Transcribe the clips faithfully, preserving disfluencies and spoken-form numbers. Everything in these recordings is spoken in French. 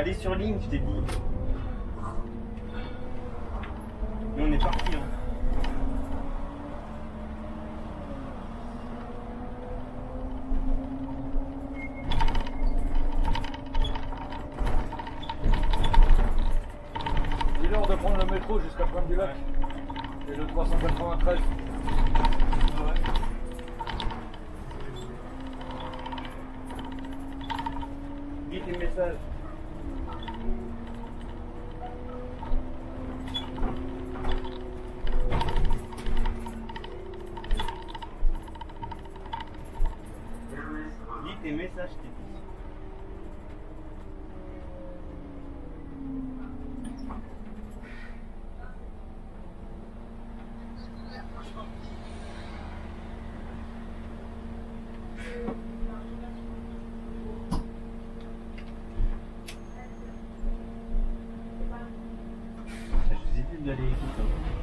aller sur ligne, je t'ai dit. Mais on est parti, hein. Dis-leur de prendre le métro jusqu'à Pointe-du-Lac. Ouais. Et le trois cent quatre-vingt-treize. Ah ouais. Dis tes messages. Dis tes messages, t'es dit. D'aller écouter.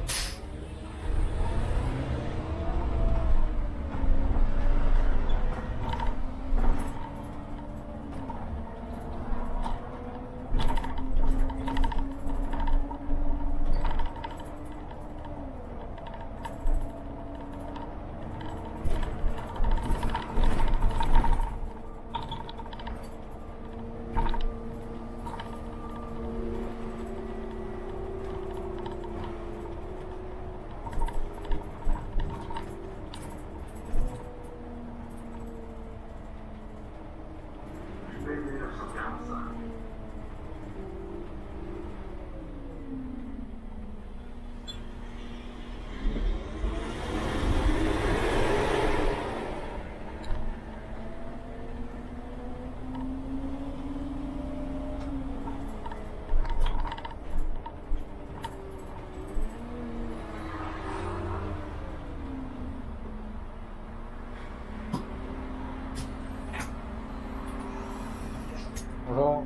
Bonjour.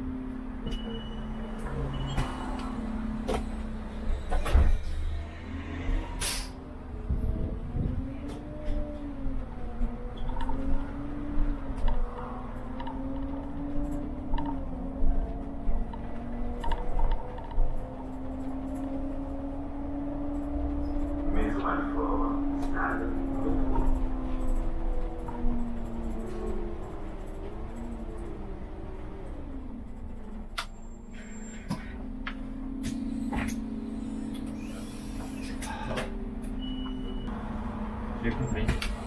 J'ai compris.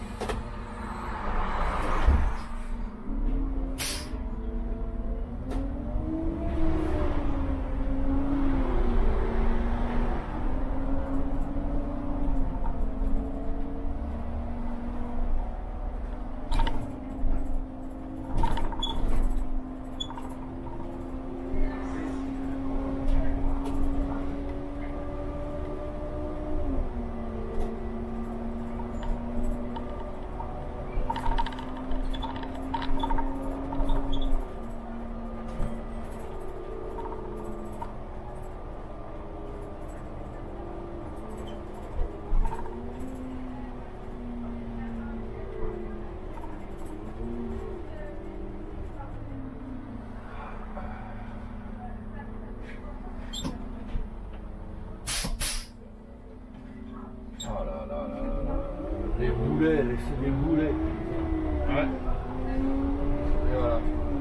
Oh là là là là là. Les boulets, laissez les boulets. Ouais. Et voilà.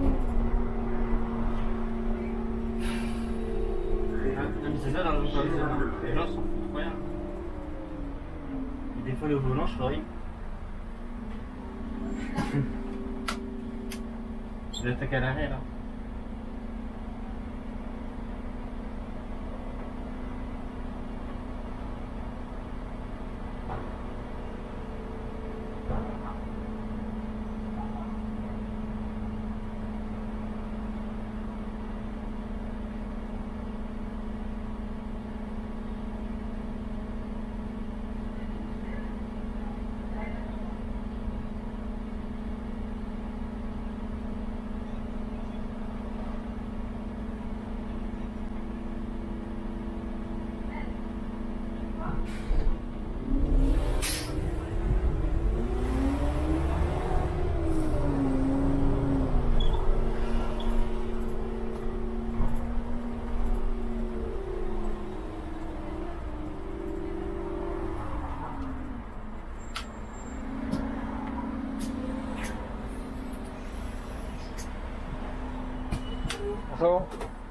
Non mais c'est ça dans le volant, les gens sont fous, rien. Et des fois le volant je ferais. Je vais attaquer à l'arrêt là. important.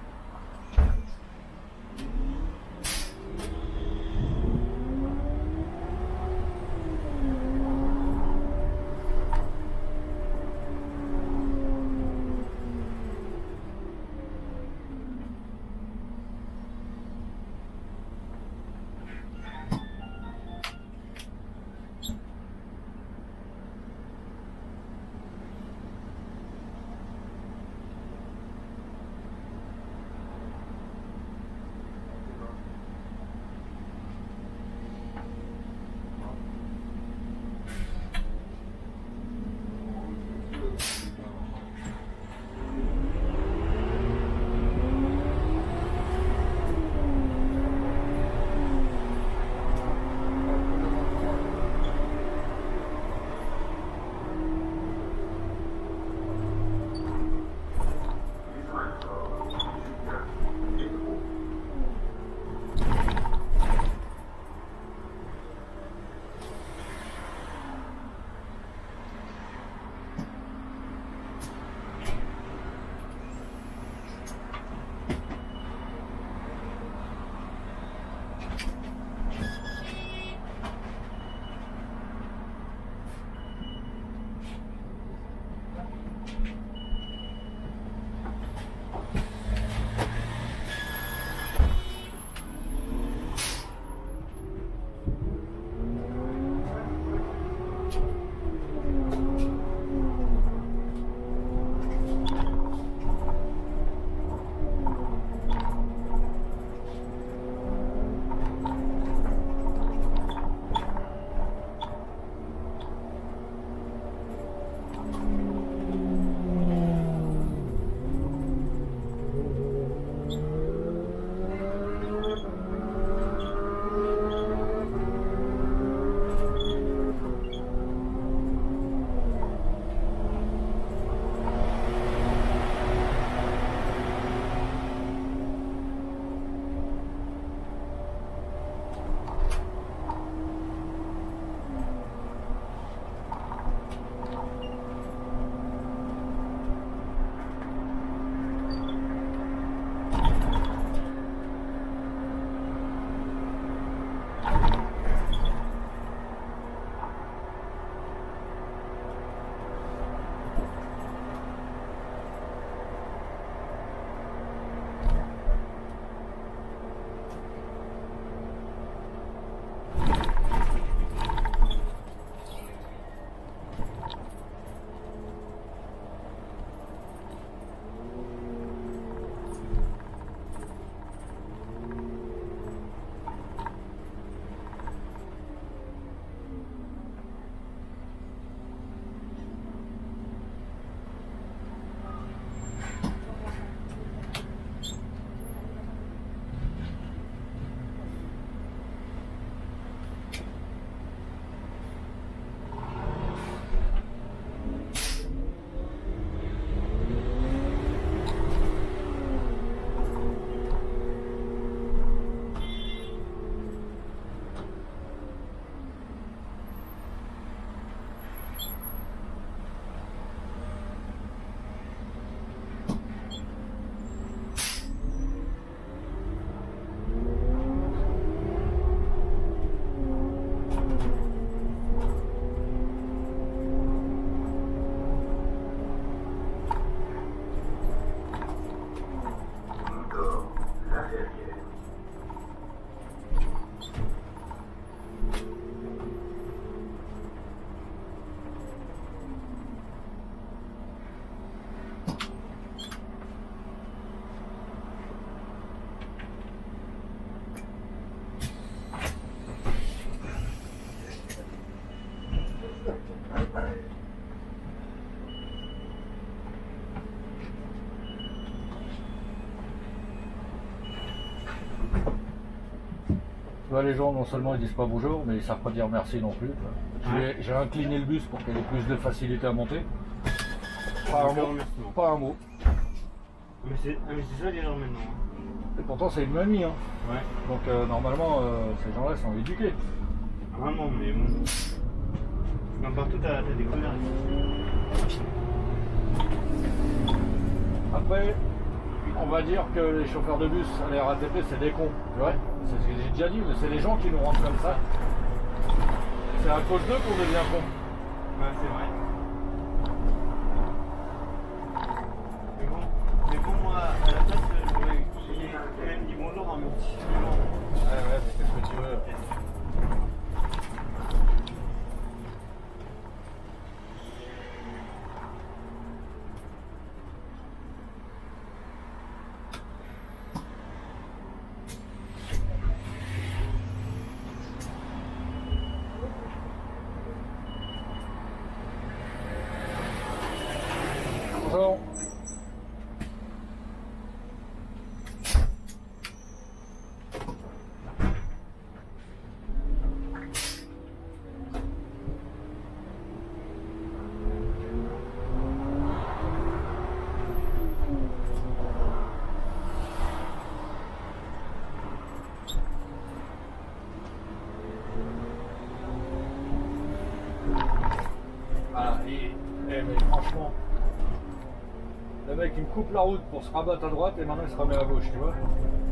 Tu vois, les gens, non seulement ils disent pas bonjour, mais ils savent pas dire merci non plus. Ouais. J'ai incliné le bus pour qu'il ait plus de facilité à monter. Pas un mot. Pas un mot. Mais c'est ah, ça les gens maintenant. Et pourtant c'est une mamie. Hein. Ouais. Donc euh, normalement euh, ces gens-là sont éduqués. Vraiment, mais bon. Même partout t'as des découvertes. Après, on va dire que les chauffeurs de bus à la R A T P c'est des cons, tu vois. C'est ce que j'ai déjà dit, mais c'est les gens qui nous rendent comme ça. C'est à cause d'eux qu'on devient con. Ouais, c'est vrai. Mais bon, mais bon, moi, à la place, j'aurais quand même dit bonjour en me petit suivant. Ouais, ouais, mais qu'est-ce que tu veux? Bonjour. Voilà, et, et mais franchement, le mec il me coupe la route pour se rabattre à droite et maintenant il se remet à gauche, tu vois.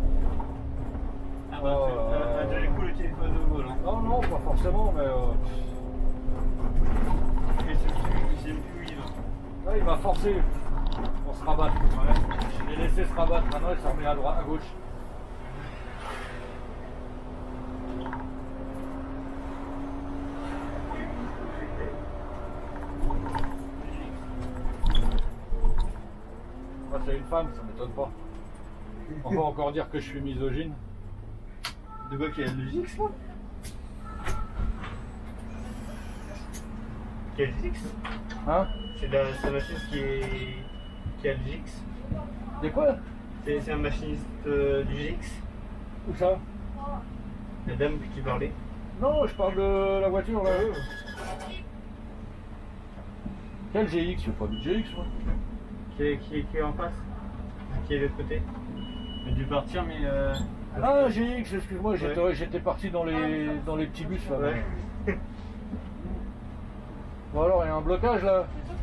Ah bah, Oh, t'as t'as déjà les coups le téléphone au volant. Non, non, pas forcément, mais euh, Et c'est plus, c'est plus où il va. là, il m'a forcé pour se rabattre. Ouais. Je l'ai laissé se rabattre, maintenant il se remet à droite, à gauche. Moi, c'est une femme, ça m'étonne pas. On va encore dire que je suis misogyne. De quoi qu'il y a le Gix là? Quel Gix? Hein? C'est la, c'est la machiniste qui est. qui a le Gix. Des quoi? C'est c'est un machiniste euh, du Gix. Où ça? La dame qui parlait. Non, je parle de la voiture là. Quel G X? Je pas du G X moi. Qui est, qui est, qui est en face. Qui est de l'autre côté. Il a dû partir, mais. Euh... Ah, G X, excuse-moi, Ouais. j'étais j'étais parti dans les, dans les petits bus là. Ouais. Bon alors, il y a un blocage là.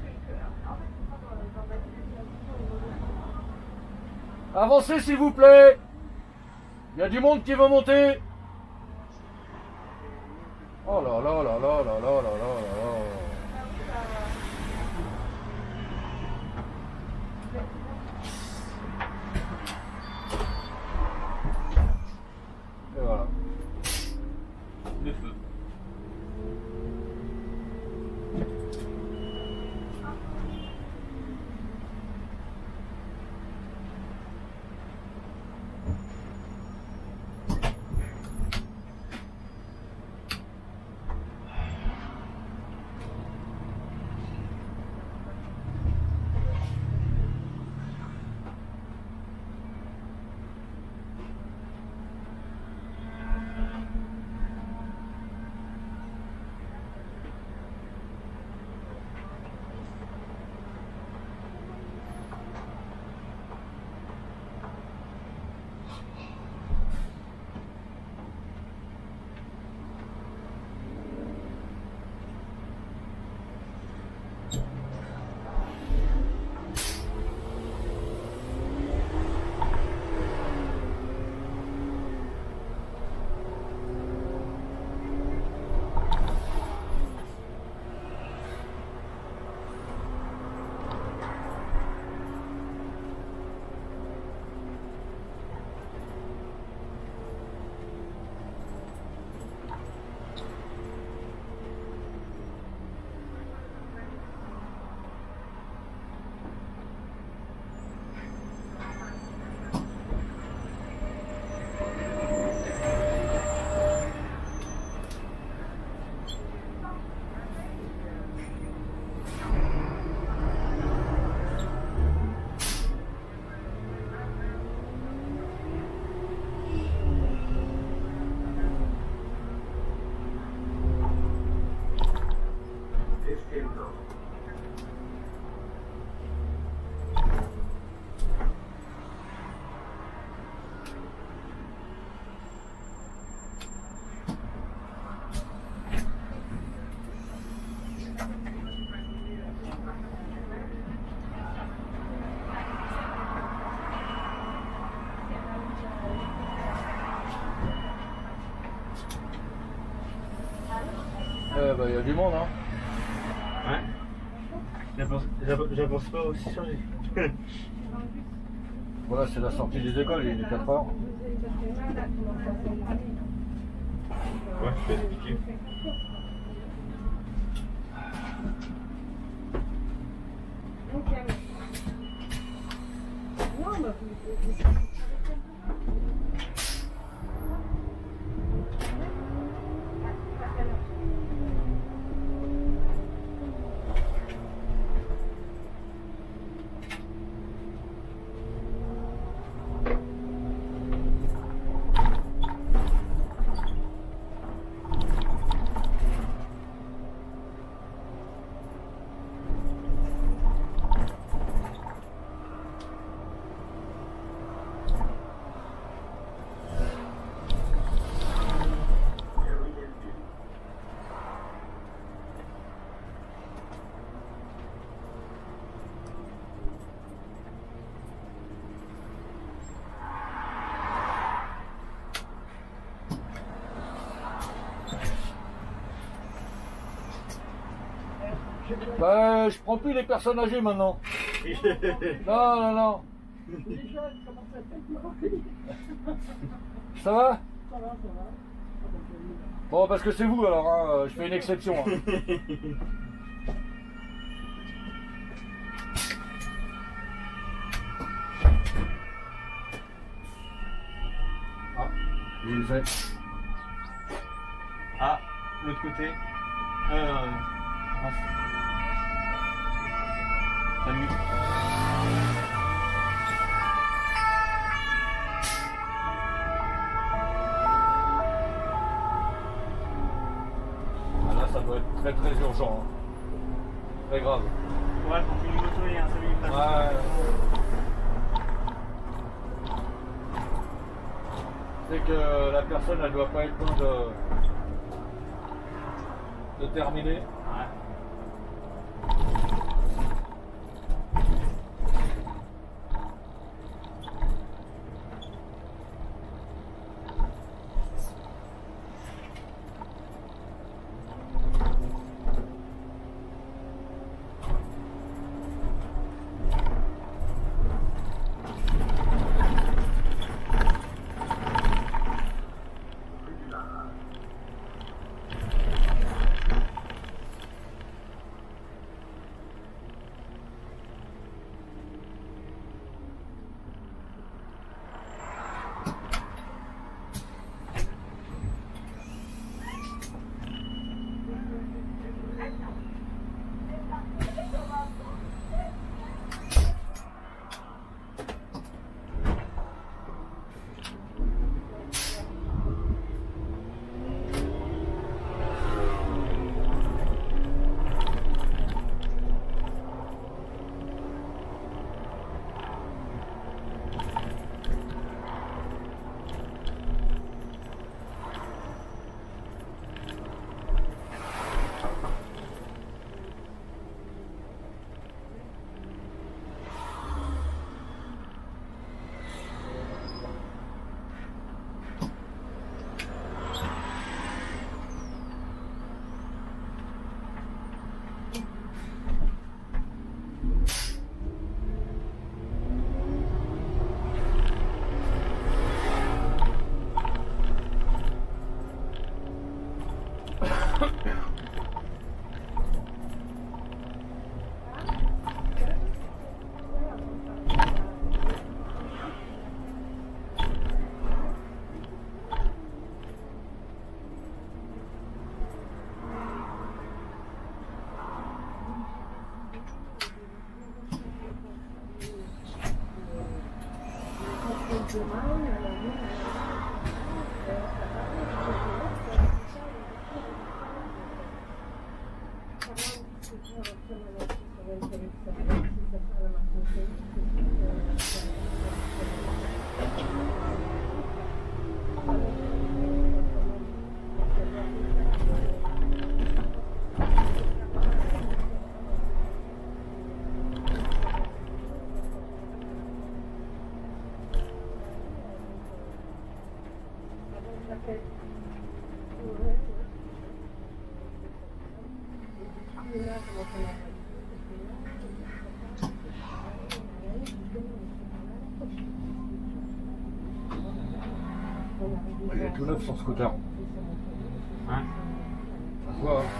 Avancez s'il vous plaît. Il y a du monde qui veut monter. Oh là là là là là là là là là. Et voilà. Le feu. Ouais, bah il y a du monde, hein. Ouais. J'avance pas aussi changé. Voilà, c'est la sortie des écoles, il est quatre heures. Ouais, je vais expliquer. Bah, je prends plus les personnes âgées maintenant. Non, non, non. Ça va? Bon, parce que c'est vous alors, hein, je fais une exception. Hein. Ah, je le sais. Ah, l'autre côté. Euh, Salut. Ah là, ça doit être très très urgent. Hein. Très grave. Ouais, pour qu'une moto et un semi-place. Ouais. C'est que la personne, elle doit pas être loin de, de terminer. Ouais. Il est tout neuf son scooter. Hein? Quoi, hein?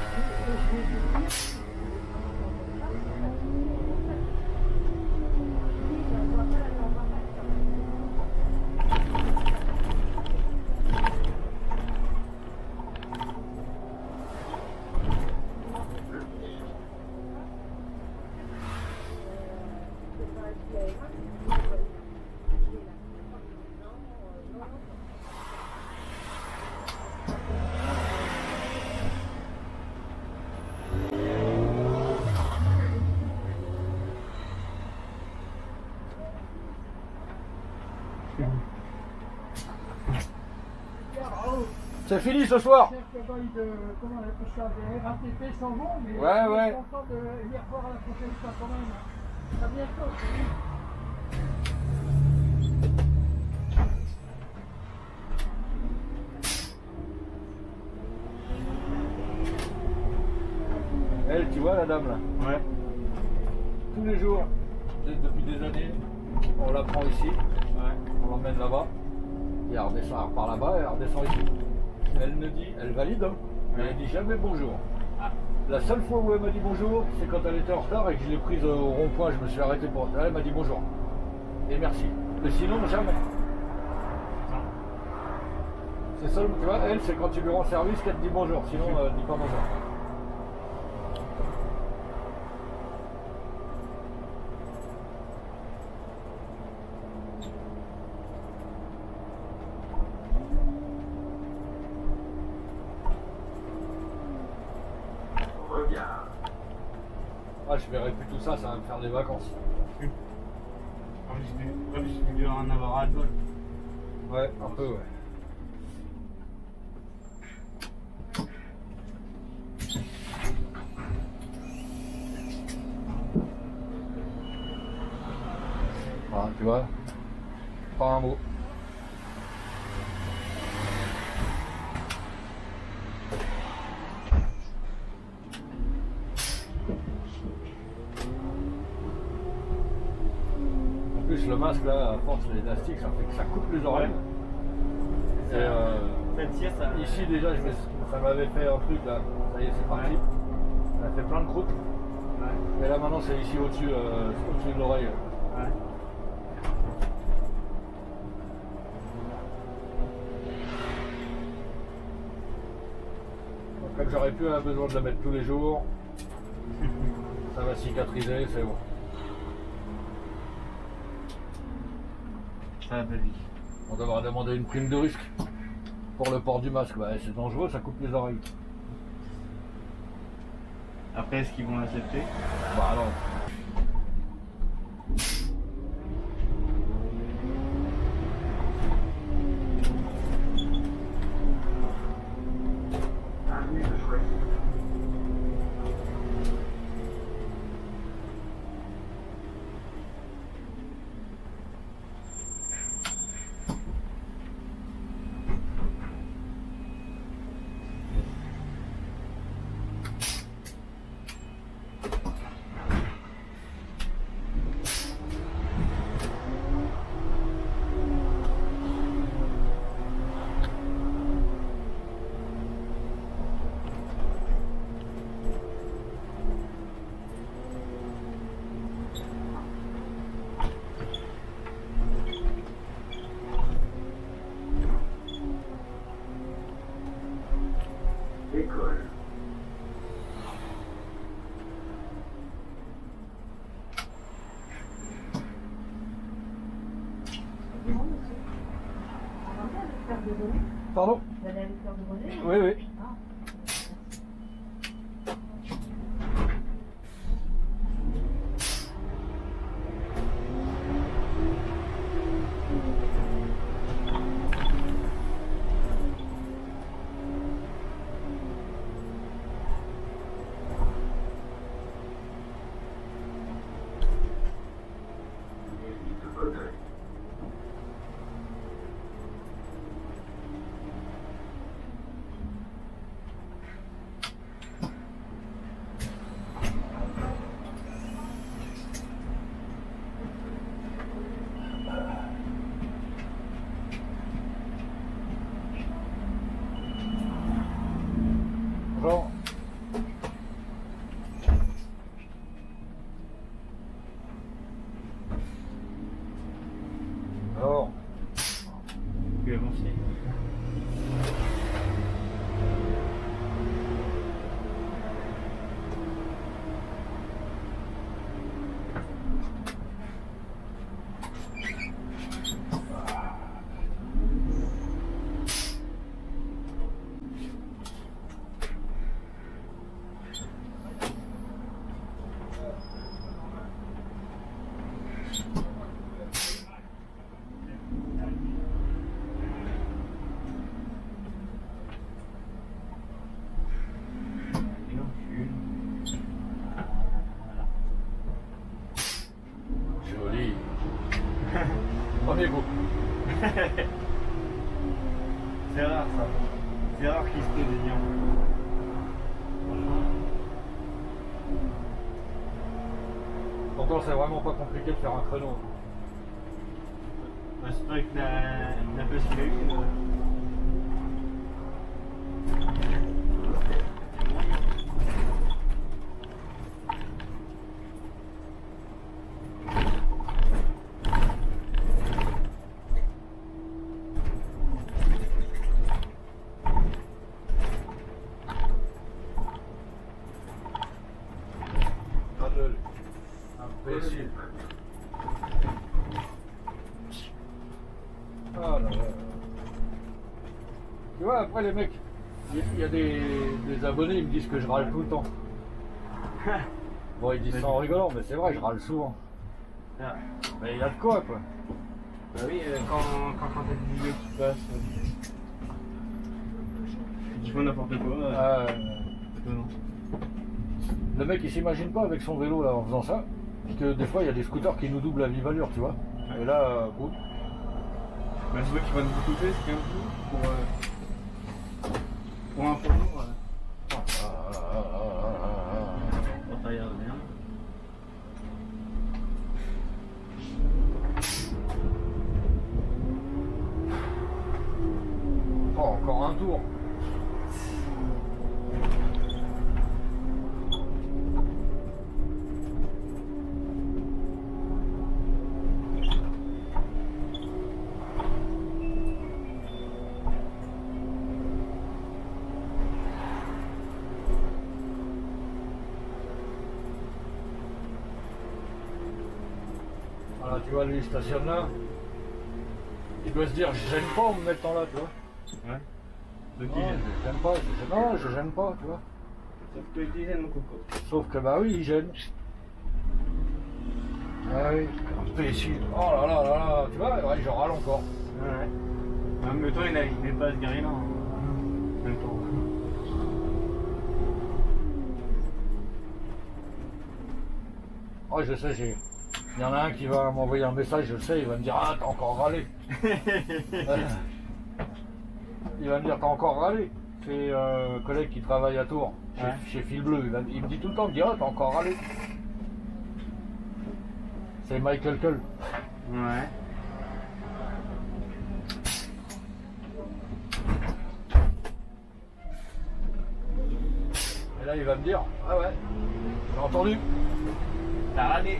C'est fini ce soir. Comment on appelle ça, des R A T P s'en vont, mais ouais, ouais. je suis content de les revoir à la prochaine fois quand même. À bientôt. Elle, tu vois la dame là? Ouais. Tous les jours, depuis des années, on la prend ici, Ouais. on l'emmène là-bas, et elle redescend, elle repart là-bas et elle redescend ici. Elle ne dit, elle valide, hein, mais elle dit jamais bonjour. Ah. La seule fois où elle m'a dit bonjour, c'est quand elle était en retard et que je l'ai prise au rond-point, je me suis arrêté pour elle, elle m'a dit bonjour. Et merci. Mais sinon, jamais. C'est seul, tu vois, elle, c'est quand tu lui rends service qu'elle te dit bonjour, sinon elle ne dit pas bonjour. Ah, je verrai plus tout ça, ça va me faire des vacances. En plus, tu en plus, tu dois en avoir à toi. Ouais, un peu, ouais. Voilà, tu vois, pas un mot. En plus, le masque là, à force l'élastique, ça fait que ça coupe les oreilles. Et euh, Cette sieste, ça. ici déjà, je vais- ça m'avait fait un truc là, ça y est, c'est parti. Ça a fait plein de croûtes. Ouais. Et là maintenant, c'est ici au-dessus euh, au-dessus de l'oreille. Ouais. Comme j'aurais plus besoin de la mettre tous les jours, ça va cicatriser, c'est bon. Ça va pas vite. On devra demander une prime de risque pour le port du masque. Bah, c'est dangereux, ça coupe les oreilles. Après, est-ce qu'ils vont l'accepter? Bah non. École. Pardon? Vous allez aller faire de René? Oui, oui. Ah. C'est rare ça. C'est rare qu'il se pose des lions. Franchement. Pourtant, c'est vraiment pas compliqué de faire un créneau. Bah, c'est vrai que la, la place qu'il a eu. Euh... Imbécile. Ah là là. Tu vois, après les mecs, il y a des, des abonnés, ils me disent que je râle tout le temps. Bon, ils disent ça en rigolant, mais c'est vrai, je râle souvent. Ah. Mais il y a de quoi, quoi. Bah oui, euh, quand, quand, quand t'as des vidéos qui passent, euh, tu fais n'importe quoi. Euh, Euh, non. le mec, il s'imagine pas avec son vélo là en faisant ça, que des fois il y a des scooters qui nous doublent à vive allure, tu vois. Et là, euh, coup. Bah, je vois qu'ils vont nous coûter, c'est quinze jours pour, euh, pour un pour nous. Euh. Ah, ah, ah, ah, ah, ah. Bon, ça regarde bien. Oh, encore un tour. Voilà, tu vois, lui il stationne là. Il doit se dire, je gêne pas en me mettant là, tu vois. Ouais. Donc, Non, je gêne pas, je gêne, non, je gêne pas, tu vois. sauf que tu gênes mon coco. Sauf que bah oui, il gêne. Ah oui, imbécile. Oh là là là là, tu vois, ouais, je râle encore. Ouais. En même temps, il n'est pas à se garer là. En même temps. Oh, je sais, j'ai. Il y en a un qui va m'envoyer un message, je le sais, il va me dire, ah, t'as encore râlé. Il va me dire, t'as encore râlé. C'est euh, un collègue qui travaille à Tours, chez, Ouais. chez Fil Bleu. Il, va- il me dit tout le temps, il me dit, ah, t'as encore râlé. C'est Michael Cull. Ouais. Et là, il va me dire, ah ouais, j'ai entendu. T'as râlé.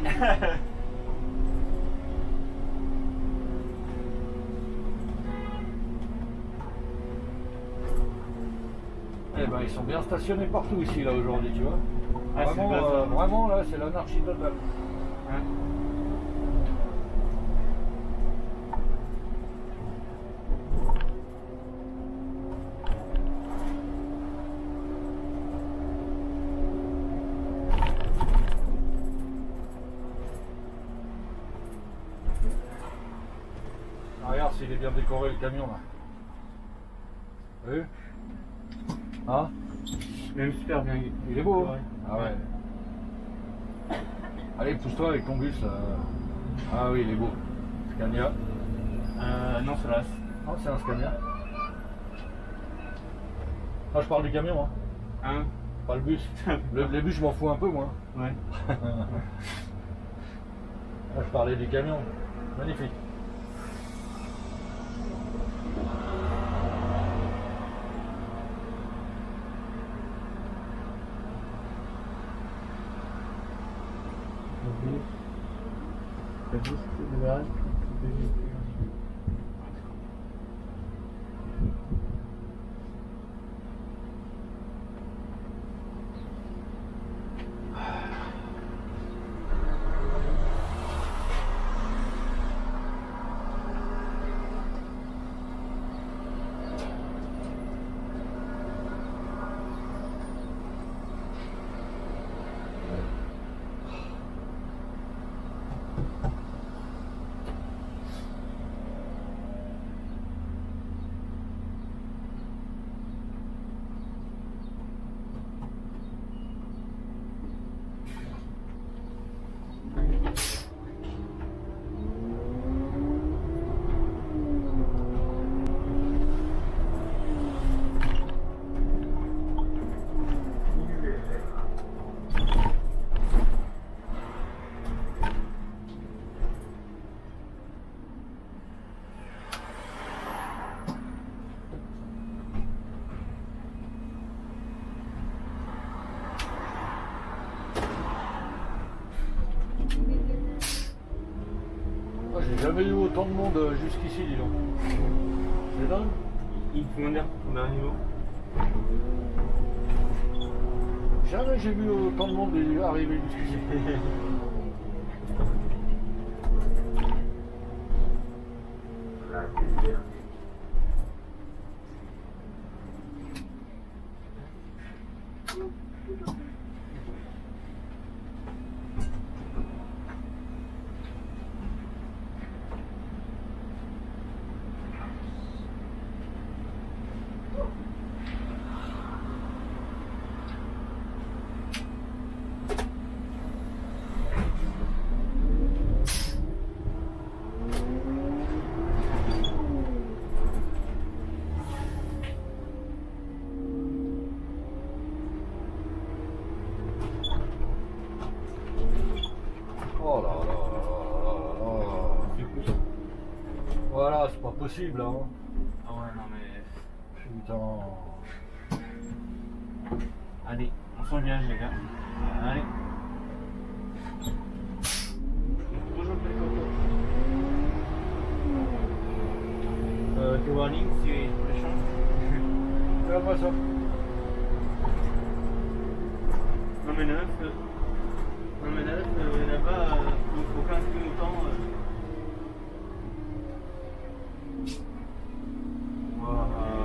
Eh ben, ils sont bien stationnés partout ici, là, aujourd'hui, tu vois. Ah, c'est Vraiment, pas ça. euh, vraiment, là, c'est l'anarchie totale. Ouais. Ah, regarde s'il est bien décoré, le camion, là. T'as vu? Hein? Même super bien. Il est beau, hein? Ouais. Ah ouais. Allez, pousse-toi avec ton bus, là. Ah oui, il est beau. Scania. Euh, non, c'est là. Ah, c'est un Scania. Ah, je parle du camion, hein. Hein? Pas le bus. Le, les bus, je m'en fous un peu, moi. Ouais. Ah, je parlais du camion. Magnifique. Le bus, c'est le garage. J'ai jamais eu autant de monde euh, jusqu'ici, dis donc. C'est dingue. Ils te font dire ton dernier mot. Jamais j'ai vu autant de monde arriver jusqu'ici. La déserte. Oh là là là là là là. C'est cool. Voilà, c'est pas possible, hein. Ah ouais, non mais. Putain. Allez, on s'engage les gars. Allez. Bonjour les copains. Euh, tes warnings, c'est méchant. Regarde-moi ça. Non mais neuf, euh, non mais neuf, euh, là-bas, euh, aucun que autant. Euh... Wow.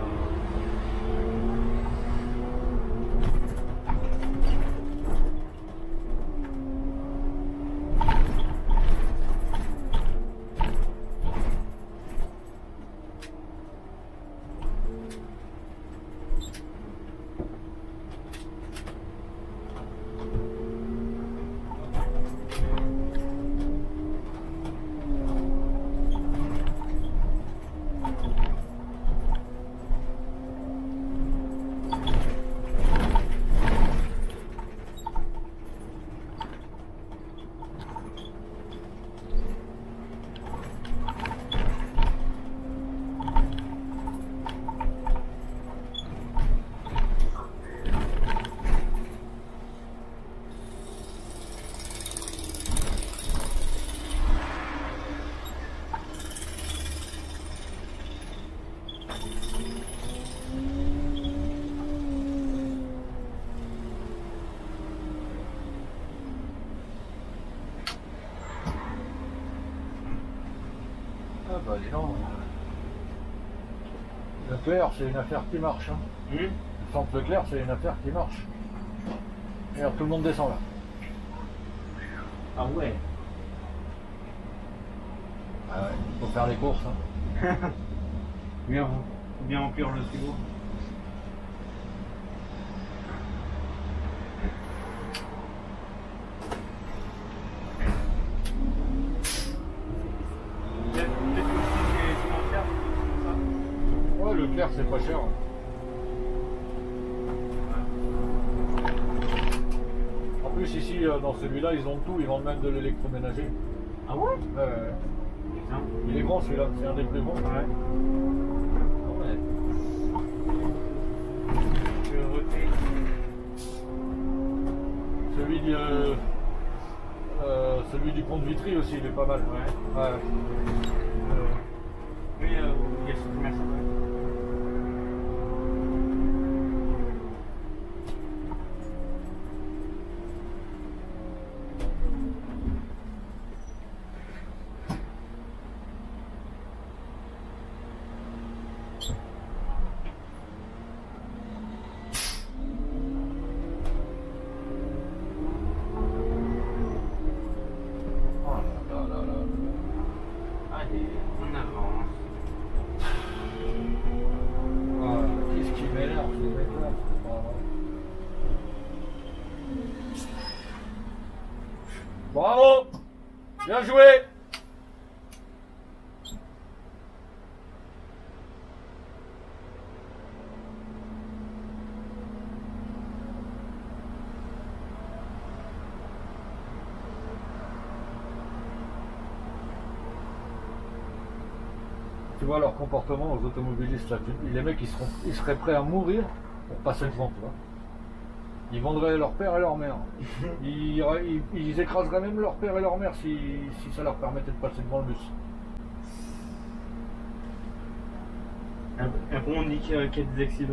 Ah bah dis donc. Leclerc, c'est une affaire qui marche. Hein. Hum Le centre Leclerc, c'est une affaire qui marche. Et alors tout le monde descend là. Ah ouais. Ah ouais, faut faire les courses. Hein. Bien, bien remplir le frigo. Peut-être peut-être aussi c'est financière, c'est Ouais, Leclerc, c'est pas cher. En plus, ici, euh, dans celui-là, ils ont tout. Ils vendent même de l'électroménager. ça. Ah ouais. Ouais, ouais, ouais. Putain. Il est grand celui-là, c'est un des plus grands. Ouais. Ah ouais. Je refais. Celui du, euh, euh, celui du pont de Vitry aussi, il est pas mal. Ouais. Ouais. Euh, oui, euh, il y a ce commerce après. Oh là là là là. Allez, on avance. Ah, qu'est-ce qui m'énerve ces mecs-là, c'est pas vrai. Bravo! Bien joué! Tu vois leur comportement aux automobilistes là, tu- les mecs ils, seront, ils seraient prêts à mourir pour passer devant, tu vois. Ils vendraient leur père et leur mère. Ils, ils, ils écraseraient même leur père et leur mère si, si ça leur permettait de passer devant le bus. Après, après, on dit qu'il y a qu'il y a des accidents.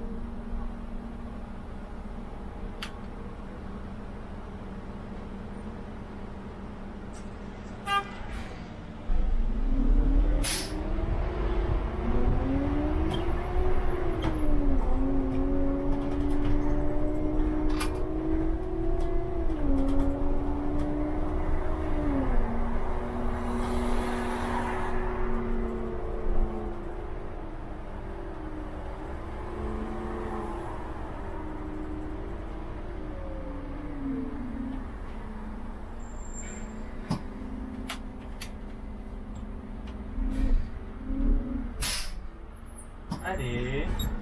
Allez.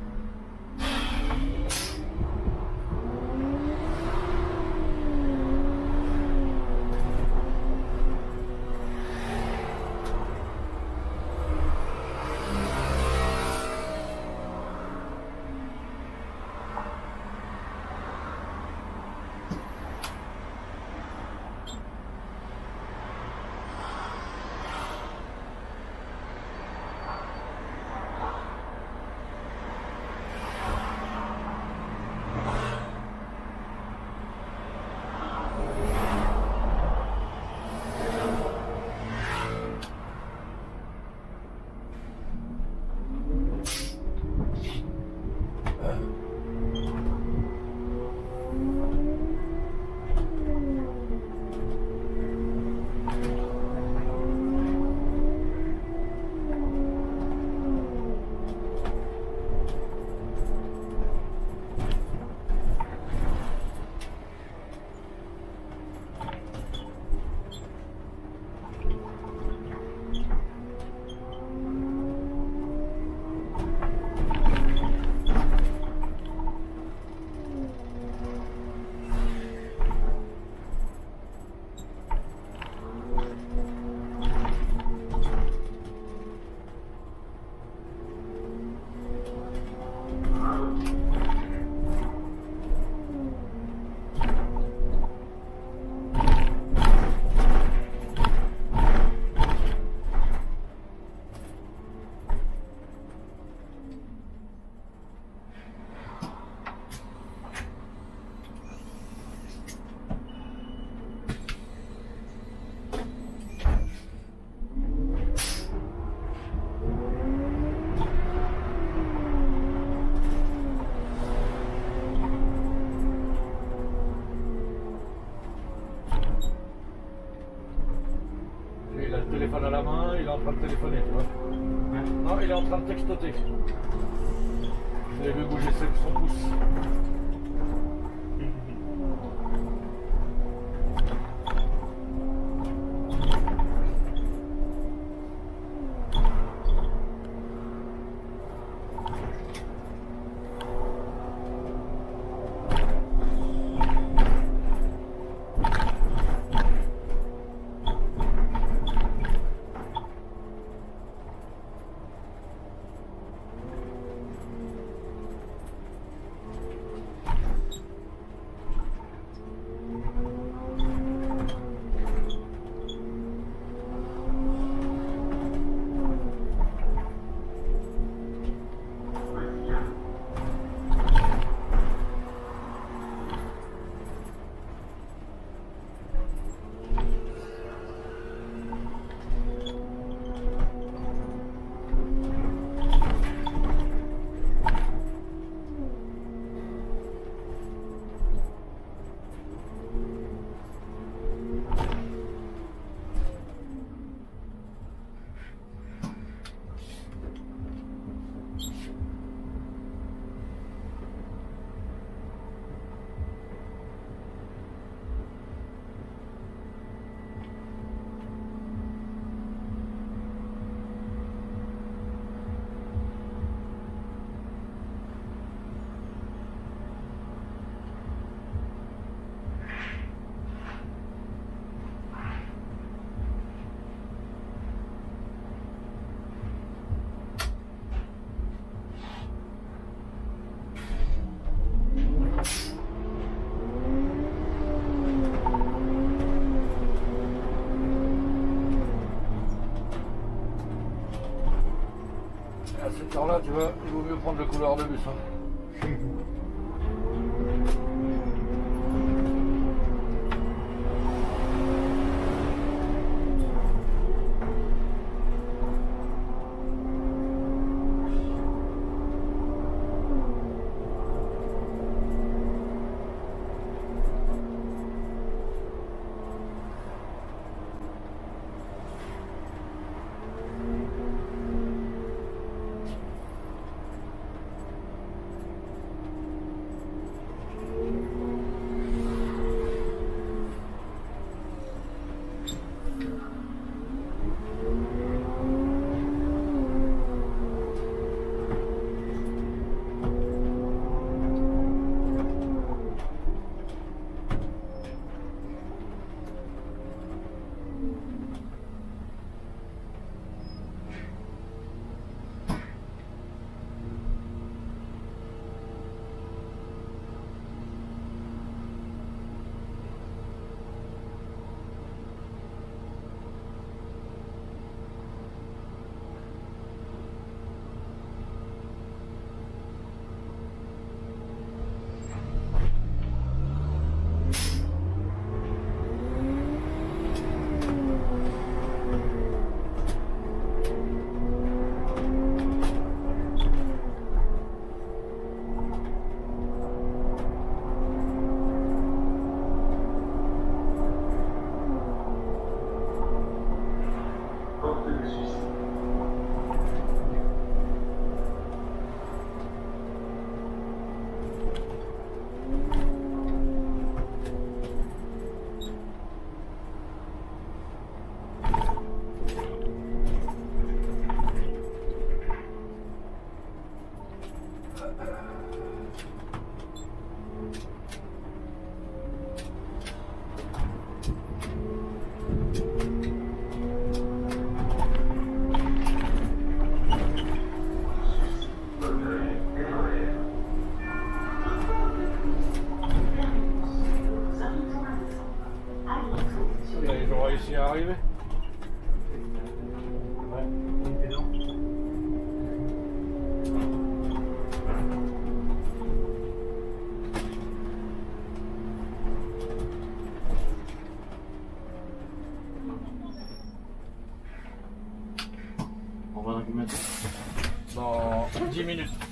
téléphone à la main, il est en train de téléphoner, tu vois. Non, il est en train de textoter. Je l'ai vu bouger son pouce. Alors là, tu vois, il vaut mieux prendre le couloir de bus. Hein. Ils ont réussi à arriver. Ouais, on était dedans. On va dans combien de temps? Dans dix minutes.